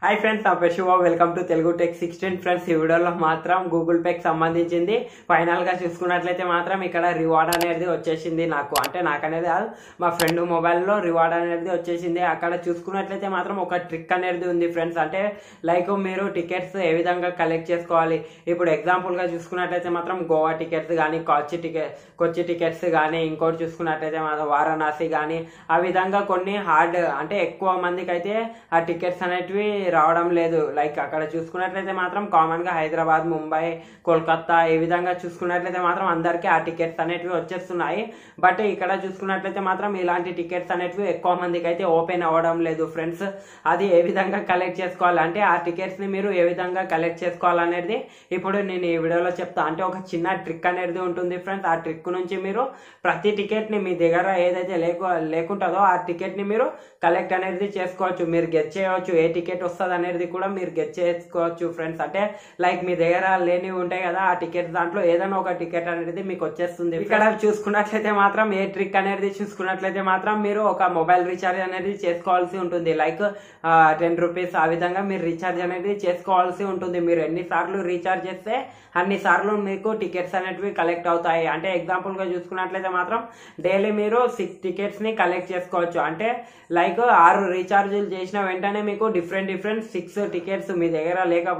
Hi friends, నా పేరు Shiva. Welcome to Telugu tech 16. Friends, ఈ వీడియోలో మాత్రం గూగుల్ పేకి సంబంధించింది ఫైనల్ గా చూసుకున్నట్లయితే మాత్రం ఇక్కడ రివార్డ్ అనేది వచ్చేసింది. నాకనేది కాదు, మా ఫ్రెండ్ మొబైల్లో రివార్డ్ అనేది వచ్చేసింది. అక్కడ చూసుకున్నట్లయితే మాత్రం ఒక ట్రిక్ అనేది ఉంది ఫ్రెండ్స్. అంటే లైక్ మీరు టికెట్స్ ఏ విధంగా కలెక్ట్ చేసుకోవాలి. ఇప్పుడు ఎగ్జాంపుల్ గా చూసుకున్నట్లయితే మాత్రం గోవా టికెట్స్ కానీ, కొచ్చి టికెట్స్ కానీ, ఇంకోటి చూసుకున్నట్లయితే మాత్రం వారణాసి కానీ, ఆ విధంగా కొన్ని హార్డ్ అంటే ఎక్కువ మందికి అయితే ఆ టికెట్స్ అనేటివి రావడం లేదు. లైక్ అక్కడ చూసుకున్నట్లయితే మాత్రం కామన్ గా హైదరాబాద్, ముంబై, కోల్కతా ఈ విధంగా చూసుకున్నట్లయితే మాత్రం అందరికీ ఆ టికెట్స్ అనేటివి వచ్చేస్తున్నాయి. బట్ ఇక్కడ చూసుకున్నట్లయితే మాత్రం ఇలాంటి టికెట్స్ అనేటివి ఎక్కువ మందికి అయితే ఓపెన్ అవ్వడం లేదు ఫ్రెండ్స్. అది ఏ విధంగా కలెక్ట్ చేసుకోవాలి అంటే ఆ టికెట్స్ ని మీరు ఏ విధంగా కలెక్ట్ చేసుకోవాలనేది ఇప్పుడు నేను ఈ వీడియోలో చెప్తా. అంటే ఒక చిన్న ట్రిక్ అనేది ఉంటుంది ఫ్రెండ్స్. ఆ ట్రిక్ నుంచి మీరు ప్రతి టికెట్ ని మీ దగ్గర ఏదైతే లేకుంటుందో ఆ టికెట్ ని మీరు కలెక్ట్ అనేది చేసుకోవచ్చు. మీరు గెట్ చేయవచ్చు ఏ టికెట్ వస్తుంది అనేది కూడా మీరు గెట్ చేసుకోవచ్చు ఫ్రెండ్స్. అంటే లైక్ మీ దగ్గర లేనివి ఉంటాయి కదా, ఆ టికెట్ దాంట్లో ఏదైనా ఒక టికెట్ అనేది మీకు వచ్చేస్తుంది. ఇక్కడ చూసుకున్నట్లయితే మాత్రం ఏ ట్రిక్ అనేది చూసుకున్నట్లయితే మాత్రం మీరు ఒక మొబైల్ రీఛార్జ్ అనేది చేసుకోవాల్సి ఉంటుంది. లైక్ 10 రూపీస్ ఆ విధంగా మీరు రీఛార్జ్ అనేది చేసుకోవాల్సి ఉంటుంది. మీరు ఎన్నిసార్లు రీఛార్జ్ చేస్తే అన్ని సార్లు మీకు టికెట్స్ అనేటివి కలెక్ట్ అవుతాయి. అంటే ఎగ్జాంపుల్ గా చూసుకున్నట్లయితే మాత్రం డైలీ మీరు 6 టికెట్స్ ని కలెక్ట్ చేసుకోవచ్చు. అంటే లైక్ 6 రీఛార్జీలు చేసిన వెంటనే మీకు డిఫరెంట్ 6 టికెట్స్ మీ దగ్గర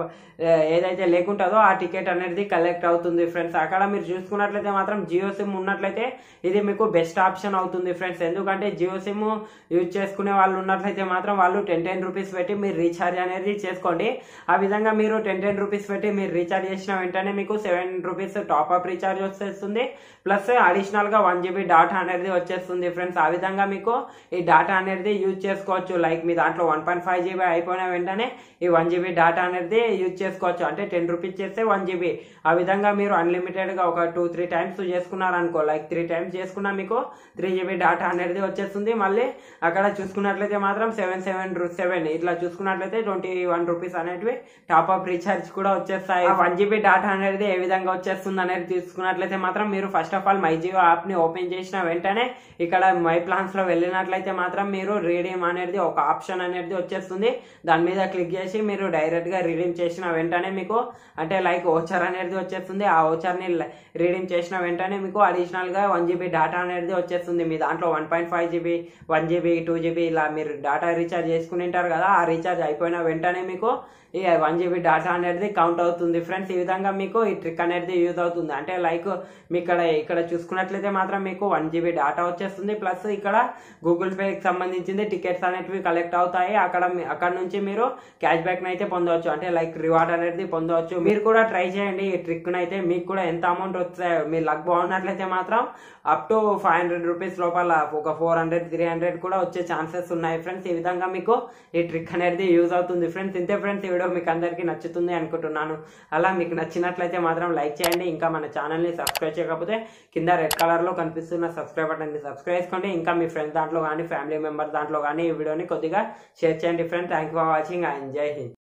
ఏదైతే లేకుంటుందో ఆ టికెట్ అనేది కలెక్ట్ అవుతుంది ఫ్రెండ్స్. అక్కడ మీరు చూసుకున్నట్లయితే మాత్రం జియో సిమ్ ఉన్నట్లయితే ఇది మీకు బెస్ట్ ఆప్షన్ అవుతుంది ఫ్రెండ్స్. ఎందుకంటే జియో సిమ్ యూజ్ చేసుకునే వాళ్ళు ఉన్నట్లయితే మాత్రం వాళ్ళు 10 రూపీస్ పెట్టి మీరు రీఛార్జ్ అనేది చేసుకోండి. ఆ విధంగా మీరు 10 రూపీస్ పెట్టి మీరు రీఛార్జ్ చేసిన వెంటనే మీకు 7 రూపీస్ టాప్అప్ రీఛార్జ్ వచ్చేస్తుంది. ప్లస్ అడిషనల్ గా 1 GB డాటా అనేది వచ్చేస్తుంది ఫ్రెండ్స్. ఆ విధంగా మీకు ఈ డాటా అనేది యూజ్ చేసుకోవచ్చు. లైక్ మీ దాంట్లో 1.5 GB అయిపోయిన వెంటనే ఈ 1 GB డాటా అనేది యూజ్ చేసుకోవచ్చు. అంటే 10 రూపీస్ చేస్తే 1 GB. ఆ విధంగా మీరు అన్లిమిటెడ్ గా ఒక 2-3 టైమ్స్ చేసుకున్నారనుకో, లైక్ 3 టైమ్స్ చేసుకున్నా మీకు 3 GB డాటా అనేది వచ్చేస్తుంది. మళ్ళీ అక్కడ చూసుకున్నట్లయితే మాత్రం 7 ఇట్లా చూసుకున్నట్లయితే 21 రూపీస్ అనేటివి టాప్అప్ రీఛార్జ్ కూడా వచ్చేస్తాయి. 1 GB డాటా అనేది ఏ విధంగా వచ్చేస్తుంది అనేది చూసుకున్నట్లయితే మాత్రం మీరు first of all my Jio app ని ఓపెన్ చేసిన వెంటనే ఇక్కడ మై ప్లాన్స్ లో వెళ్ళినట్లయితే మాత్రం మీరు రీడీమ్ అనేది ఒక ఆప్షన్ అనేది వచ్చేస్తుంది. దాని మీద క్లిక్ చేసి మీరు డైరెక్ట్ గా రీడీమ్ చేసిన వెంటనే మీకు అంటే లైక్ ఓచర్ అనేది వచ్చేస్తుంది. ఆ ఓచర్ ని రీడీమ్ చేసిన వెంటనే మీకు అడిషనల్ గా 1 GB డాటా అనేది వచ్చేస్తుంది. మీ దాంట్లో 1.5 GB, 1 GB, 2 GB ఇలా మీరు డాటా రీఛార్జ్ చేసుకుని ఉంటారు కదా, ఆ రీఛార్జ్ అయిపోయిన వెంటనే మీకు ఈ 1 GB డాటా అనేది కౌంట్ అవుతుంది ఫ్రెండ్స్. ఈ విధంగా మీకు ఈ ట్రిక్ అనేది యూజ్ అవుతుంది. అంటే లైక్ మీ ఇక్కడ చూసుకున్నట్లయితే మాత్రం మీకు 1 GB డాటా వచ్చేస్తుంది. ప్లస్ ఇక్కడ గూగుల్ పేకి సంబంధించింది టికెట్స్ అనేటివి కలెక్ట్ అవుతాయి. అక్కడ నుంచి మీరు క్యాష్ బ్యాక్ అయితే పొందవచ్చు. అంటే లైక్ రివార్డ్ అనేది పొందవచ్చు. మీరు కూడా ట్రై చేయండి ఈ ట్రిక్ అయితే. మీకు కూడా ఎంత అమౌంట్ వస్తాయో, మీ లక్ బాగున్నట్లయితే మాత్రం అప్ టు 500 రూపీస్ లోపల ఒక 400-300 కూడా వచ్చే ఛాన్సెస్ ఉన్నాయి ఫ్రెండ్స్. ఈ విధంగా మీకు ఈ ట్రిక్ అనేది యూజ్ అవుతుంది ఫ్రెండ్స్. ఇంతే ఫ్రెండ్స్, ఈ వీడియో మీకు అందరికీ నచ్చుతుంది అనుకుంటున్నాను. అలా మీకు నచ్చినట్లయితే మాత్రం లైక్ చేయండి. ఇంకా మన ఛానల్ ని సబ్స్క్రైబ్ చేయకపోతే కింద రెడ్ కలర్ లో కనిపిస్తున్న సబ్స్క్రైబ్ బటన్ ని సబ్స్క్రైబ్ చేసుకోండి. ఇంకా మీ ఫ్రెండ్స్ దాంట్లో కానీ, ఫ్యామిలీ మెంబర్స్ దాంట్లో కానీ ఈ వీడియోని కొద్దిగా షేర్ చేయండి friends. Thank you for watching. జై హింద్.